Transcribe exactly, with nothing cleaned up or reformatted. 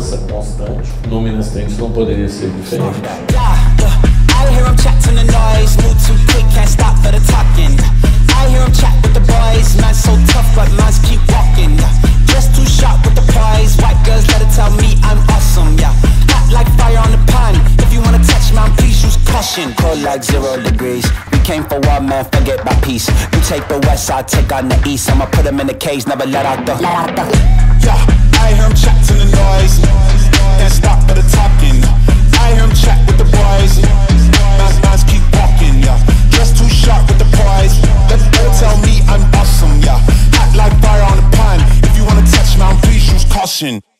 força constante. No Minas Trend isso não poderia ser diferente. I hear him chat to the noise, move too quick, can't stop for the talking. I hear him chat with the boys, man so tough, but mans keep walking. Just too sharp with the prize, white girls let her tell me I'm awesome, yeah. Hot like fire on the pan, if you wanna touch man, please use caution. Cold like zero degrees, we came for war, man, forget my peace. You take the west, I take on the east, I'ma put him in the cage, never let out the, let out the. Yeah, I hear him chat to the noise, can't stop for the talking. I hear him chat with the boys, mans, mans keep walking, yeah. Just too sharp with the prize, let her tell me I'm awesome, yeah. Hot like fire on the pan, if you wanna touch man, please use caution.